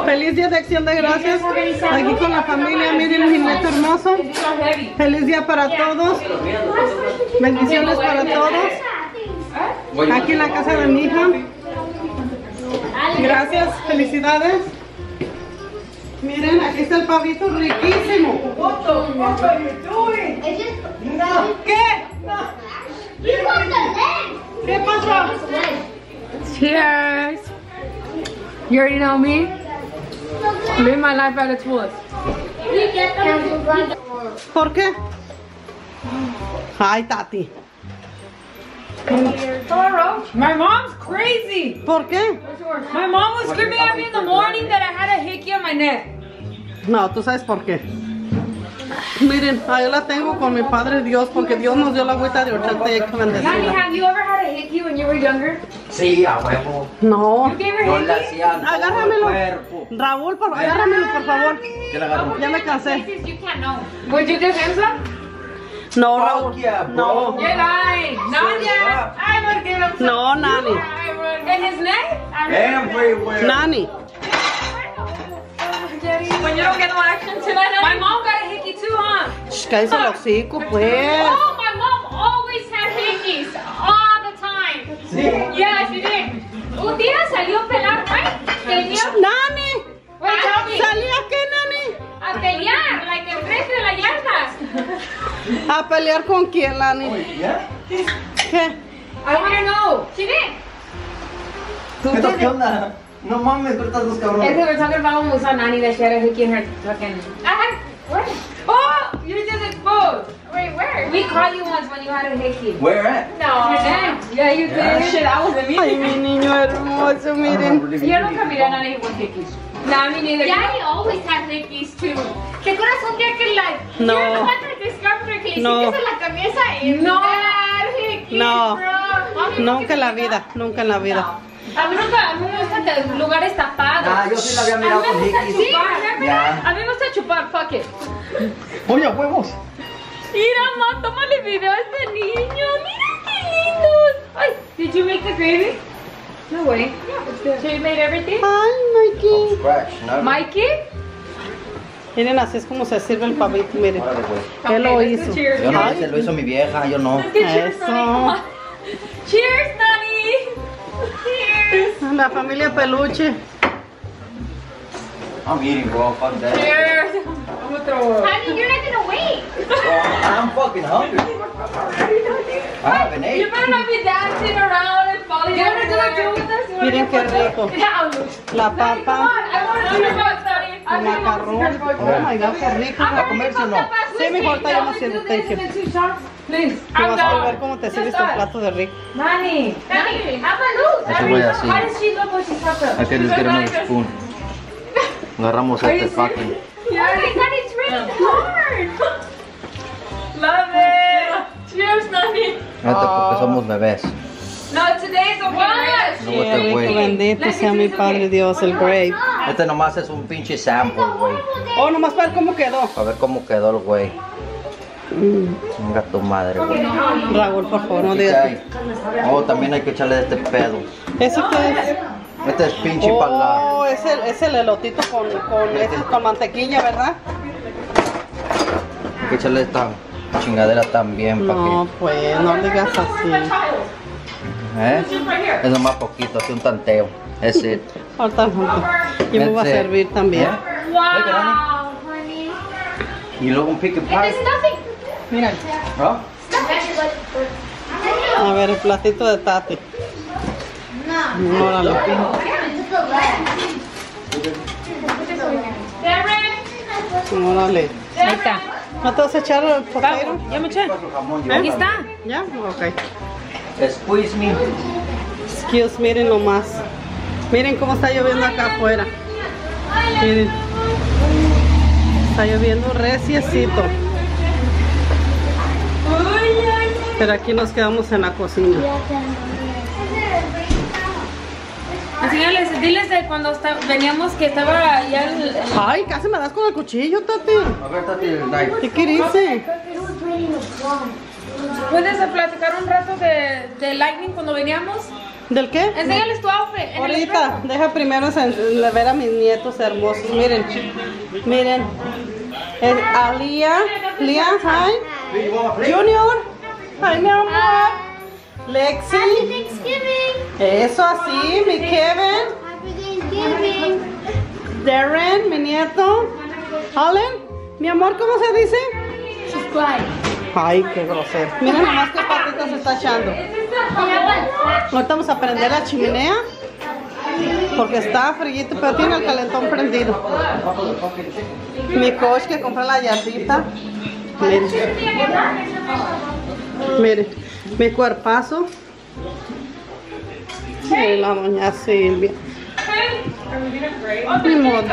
Feliz día de acción de gracias. Aquí con la familia, miren mi neto hermoso. Feliz día para todos. Bendiciones para todos. Aquí en la casa de mi hija. Gracias, felicidades. Miren, aquí está el pavito riquísimo. ¿Qué? ¿Qué pasó? Cheers! You already know me? Live my life at its fullest. ¿Por qué? Ay, Tati. My mom's crazy! ¿Por qué? My mom was screaming at me in the morning that I had a hickey on my neck. No, tú sabes por qué. Miren, yo la tengo con mi Padre Dios porque Dios nos dio la agüita de horchata y hay que Honey, bendecirla. have you ever had a hickey when you were younger? Sí, a huevo. No. You gave her No le hickey? hacían todo el Agárramelo. cuerpo. Raúl, agárramelo, por favor. ¿Qué le agarró? Ya me cansé. Places you can't know. Would you give him some? No, Fuck Raúl. yeah, bro. No. You're lying. Nadia, I would give him some. No, Nani. I would. In his neck? Everywhere. Nani. When you don't get no action tonight, my mom got a hickey too, huh? Shh, cállese el hocico, pues. Oh, my mom always had hickeys all the time. Sí. Yeah, she did. Un día salió a pelar, right? Tenía... Nani. Wait, tell me. ¿Salía qué, Nani? A pelear, like enfrente de la yarda. ¿A pelear con quién, Nani? ¿Ya? ¿Qué? I want to know. She did. ¿Qué onda? No mames, cortas dos Is cabrones. we were talking about when we saw Nani that she had a hickey in her fucking... Where? Oh, you just exposed. Wait, where? We caught you once when you had a hickey. Where at? No. Yeah, you did. Yeah. Shit, that wasn't me. Ay, mi niño hermoso, miren. Yo nunca miré a Nani con hickeys. Nah, me neither. Daddy always had hickeys too. ¿Te acuerdas un día que No. You're the one that discovered que le No. hiciste en la cabeza y no had hickeys, No. bro. Nunca en la vida, nunca en la vida. A mí me gusta que lugares tapados. Ah, yo sí la había mirado con hickeys. Sí, Ya. a mí me gusta chupar, fuck it. Oye, huevos. Mira, ma, tómale video a este niño. Mira qué lindos. Ay, did you make the gravy? No way. So you made everything? Ay, Mikey. Scratch, ¿no? Mikey? Miren, así es como se sirve el pavito, miren. Órale, güey. Él lo Okay, let's hizo. do cheers. Yo no, Ay. ese lo hizo mi vieja, yo no. Let's do cheers, Eso. Nani. Come on. Cheers, Nani. Cheers. La familia Peluche. I'm eating, bro. Fuck that. Cheers. I'm gonna throw up. Honey, you're not gonna wait. I'm fucking hungry. I haven't You ate. better not be dancing around and falling. You wanna do a do with us? You wanna Miren do qué a do? rico. Yeah, Luis. La Come papa, on, I wanna do your butt, Daddy. el macarrón. Oh my God, qué rico. ¿A comerse o no? Sí, mi ahorita yo me sirvo, thank you. Please. Tú vas a ver cómo te sirves tu plato de rico. Nani, have a look. Así voy así. How does she look when she's up? Hay que les spoon. Agarramos este fucking. Oh my God, it's really hard. Love it. Cheers, Nani. Neta, porque somos bebés. No, today's a wash. No, Qué este rico, güey. bendito sea mi Padre Dios, el grape. Este nomás es un pinche sample, güey. Oh, nomás para ver cómo quedó. A ver cómo quedó el güey. Venga tu madre, güey. Raúl, por favor, no ¿Qué digas. hay? Oh, también hay que echarle de este pedo. ¿Eso qué es? Este es pinche para la... Oh, es el elotito con mantequilla, ¿verdad? Hay que echarle esta chingadera también para No, pues, no digas así. que... Es nomás poquito, así un tanteo. Es it. Ahorita, yo me voy a That's it. servir también. Wow, honey. Y luego un pique And there's pie. nothing. Mira, ¿No? a ver, el platito de Tati. Órale. Darren. Órale. Ahí está. ¿No te vas a echar el potato? Ya me eché. Su jamón, yo Aquí también. está. ¿Ya? Ok. Squeeze me. Excuse, miren nomás. Miren cómo está lloviendo acá afuera. Miren. Está lloviendo reciecito. Pero aquí nos quedamos en la cocina. Enseñales, diles de cuando veníamos que estaba ya el... Ay, casi me das con el cuchillo, Tati. A ver, Tati, el knife. ¿Qué queriste? ¿Puedes platicar un rato de Lightning cuando veníamos? ¿Del qué? Enséñales tu outfit. en el Ahorita, espejo. deja primero ver a mis nietos hermosos. Miren, miren. Es Alia, Lia, hi. Junior, hi mi amor. Lexi. Eso así, mi Kevin. Darren, mi nieto. Allen, mi amor, ¿cómo se dice? Ay, qué grosero. Miren nomás qué patitas se está echando. Ahorita vamos a prender la chimenea porque está frío, pero tiene el calentón prendido. Mi coach que compré la yardita. Miren. Miren, mi cuerpazo. Miren la doña Silvia. Mi modo.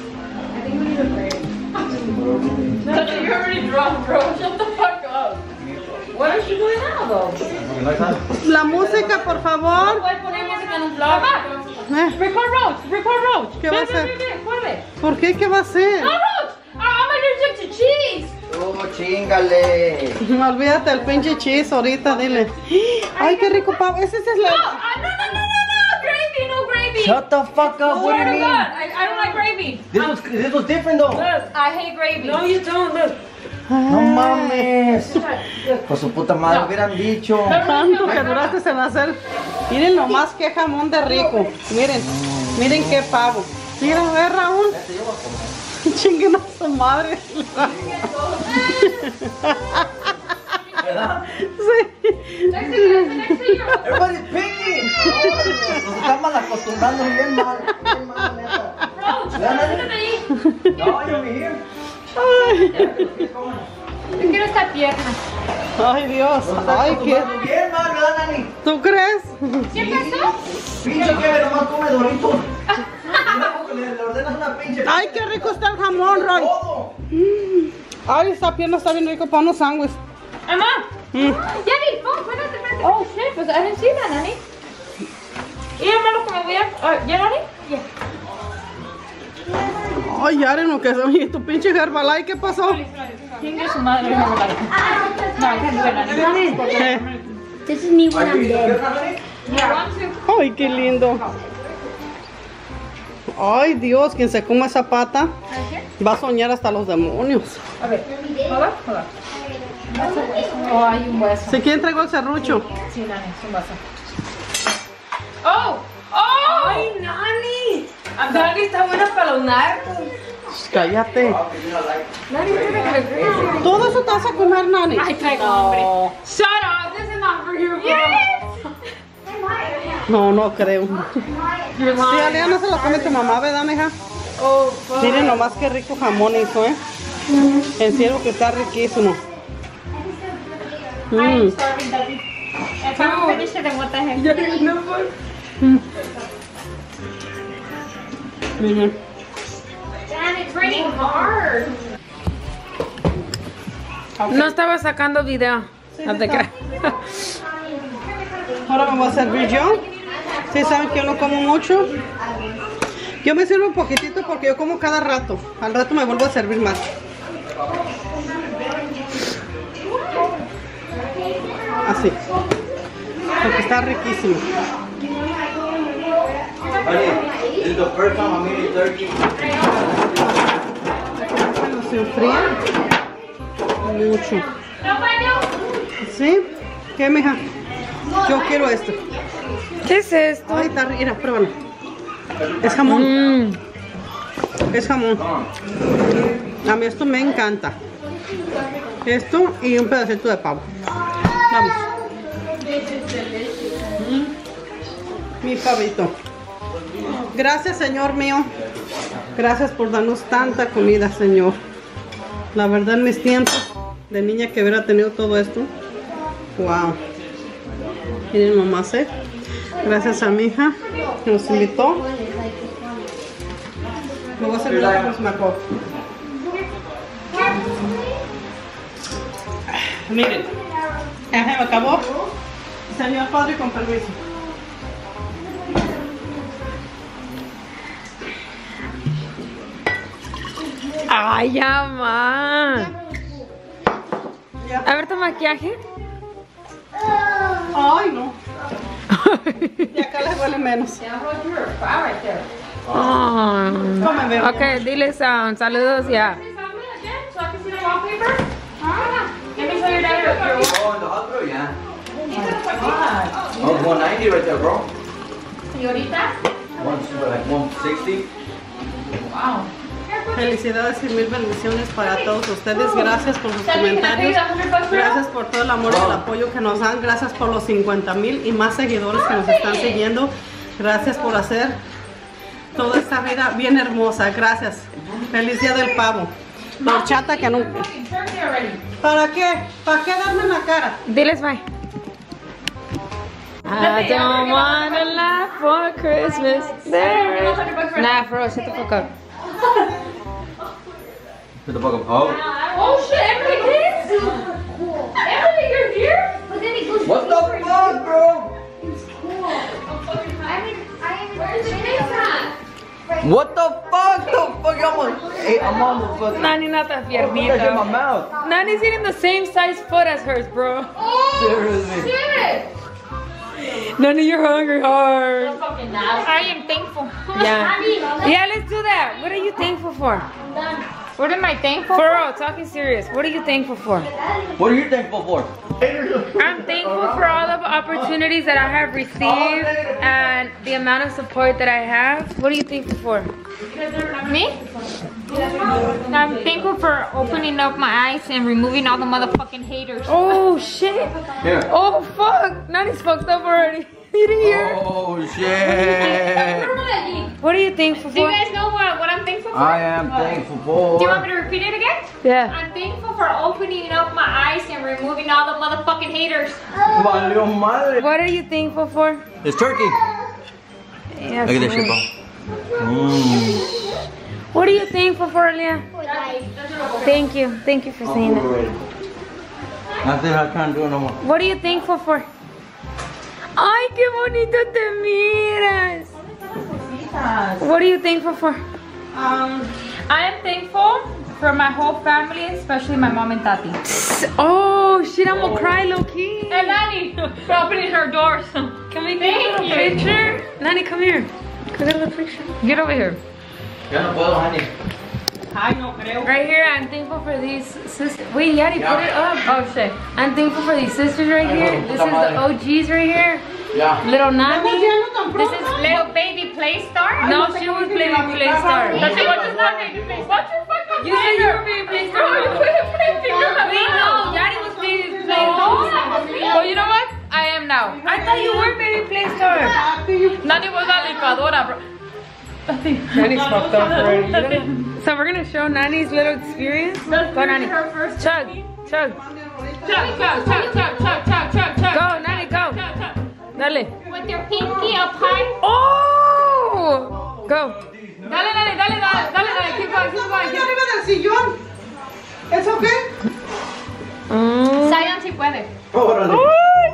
You already drunk, bro. Shut the fuck up. What is she doing now, though? La música, por favor. ¿Puedes poner música en un vlog? Record Roach. Record Roach. ¿Qué va a hacer? Mueve. ¿Por qué? ¿Qué va a hacer? No, Roach. I'm allergic to cheese. Oh, chingale. Olvídate del pinche cheese ahorita, dile. Ay, qué rico pavo. Ese es la... No, no gravy, no gravy. Shut the fuck up. What do you mean? I don't like gravy. This was different though. Look, I hate gravy. No, you don't. Look. No mames. Por su puta madre hubieran dicho. Tanto que duraste en hacer. Miren nomás qué jamón de rico. Miren, miren qué pavo. Mira, a ver, Raúl. Chinguen a su madre. Sí. Everybody's picking. Nos están mal acostumbrando bien mal. Bien mal, neta. No, yo me here. Yo quiero esta pierna. Ay, Dios. Ay, qué. Bien mal, ¿verdad, Nani? ¿Tú crees? ¿Qué pasó? Pinche que nomás come Doritos. Le ordenas una pinche. Ay, qué rico está el jamón, Roy. Todo. Ay, esta pierna está bien rico para unos sándwiches. Mamá. Yari, espérate. Oh, shit, pues I didn't see that, Nani. Y hermano, que me voy a... ¿Ya, Nani? Ya. Ay, Yaren, lo que es tu pinche Herbalife, ¿qué pasó? Chingue su madre, no, I can't do it, Nani. ¿Qué? This is me when I'm dead. Ay, qué lindo. Ay, Dios, quien se coma esa pata va a soñar hasta los demonios. A ver, hold on. Oh, hay un hueso. ¿Se quién traigo el serrucho? Sí, Nani, es un vaso. ¡Oh! ¡Oh! ¡Ay, Nani! Nani está buena para los narcos. Cállate. Nani, ¿qué Todo eso te vas a comer, Nani. Ay, traigo hambre. Shut up, this is not for you, bro. No, no creo. Sí, Alea no se lo come tu mamá, ¿verdad, mija? Oh, fuck. Miren nomás qué rico jamón hizo, ¿eh? En serio que está riquísimo. I'm starving, Daddy. If I don't finish it, then what the heck? Miren. Damn, it's raining hard. No estaba sacando video. No te creas. Ahora me voy a servir yo. Sí, saben que yo no como mucho. Yo me sirvo un poquitito porque yo como cada rato. Al rato me vuelvo a servir más. Así. Porque está riquísimo. This is the first time I'm eating turkey. Se enfría mucho. ¿Sí? ¿Qué, mija? Yo quiero esto. ¿Qué es esto? Ay, está rico. Mira, pruébalo. Es jamón. Es jamón. A mí esto me encanta. Esto y un pedacito de pavo. Vamos. Mi pavito. Gracias, Señor mío. Gracias por darnos tanta comida, Señor. La verdad, en mis tiempos de niña que hubiera tenido todo esto. Wow. Miren nomás, gracias a mi hija que nos invitó. Me voy a servir la próxima copa. Miren, ya se me acabó. Salió el padre con permiso. Ay, ya, ma. Ya. A ver tu maquillaje. Ay, no. Y acá les huele menos. Oh. Come, bebé. Ok, diles saludos ya. Oh, in the other, yeah. Oh, 190 right there, bro. Señorita. Like 160. Wow. Felicidades y mil bendiciones para todos ustedes. Gracias por sus comentarios. Gracias por todo el amor y el apoyo que nos dan. Gracias por los 50,000 y más seguidores que nos están siguiendo. Gracias por hacer toda esta vida bien hermosa. Gracias. Feliz día del pavo. La horchata que nunca. ¿Para qué? ¿Para qué darme en la cara? Diles bye. I don't wanna laugh for Christmas. There is... Nah, for real, shut the fuck up. Shut the fuck up. Oh. Oh shit, Emily kids! Emily, you're here? But then it goes. What the fuck, bro? What the fuck? I'm on the fucking. Nani not that Put that shit in my fiernita. mouth. Nani's eating the same size foot as hers, bro. Seriously. Nani, you're hungry hard. I am thankful. Yeah. Yeah, let's do that. What are you thankful for? What am I thankful For real, talking serious. What are you thankful for? What are you thankful for? I'm thankful for all the opportunities that I have received and the amount of support that I have. What are you thankful for? Me? I'm thankful for opening up my eyes and removing all the motherfucking haters. Oh shit! Here. Oh fuck! Nani's fucked up already. You didn't hear? Oh shit. What are you thankful Do you for? guys know what I'm thankful for? I am thankful for. Do you want me to repeat it again? Yeah. I'm thankful for opening up my eyes and removing all the motherfucking haters. Valió madre. What are you thankful for? It's turkey. Yeah, Look at this shit, bro. What are you thankful for, Leah? Thank you. Thank you for saying that. Nothing I can't do no more. What are you thankful for? Ay, qué bonito te miras. What are you thankful for? I am thankful for my whole family, especially my mom and Tati. Oh shit, I'm gonna cry low key. And Nani for opening her doors. Can we get a little Thank you. picture? Nani, come here. Can we get a little picture? Get over here. Ya no puedo, honey. Right here, I'm thankful for these sisters. Wait, Yadi, put it up. Oh shit. I'm thankful for these sisters right here. This is the OGs right here. Yeah. Little Nani. This is little baby play star. No, she was Baby Play Star. Does it what's his name? What's your fucking You said you were Baby Play Star. Wait, no, Yadi was Baby Play Star. Well, you know what? I am now. I thought you were Baby Play Star. Nani was la licuadora, bro. Nani's fucked up already. So we're gonna show Nani's little experience. Go, Nani. Her first Chug, chug. chug, chug, chug, chug, chug, chug, chug, chug. Go, Nani, go. Dale. With your pinky up high. Oh! Go. Dale, dale, dale, dale, dale, dale. Keep going, keep going. Keep Arriba del sillón. ¿Es ok? Mm. Zion sí puede. Órale. Ay,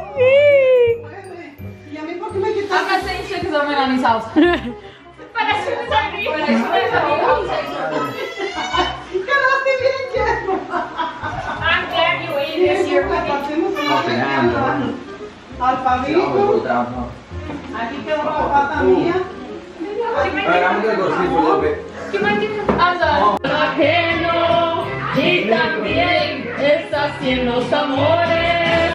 ¿Y a mí por qué me I'm quitas? not saying shit because I'm in Nani's house. sí. But as soon as I leave, Quedaste bien quieto. I'm glad you ate this year with me. Al pavito. Aquí quedó la pata mía. Alright, I'm gonna go sleep for a little bit. ¿Qué más tienes? Ajeno y también está haciendo amores.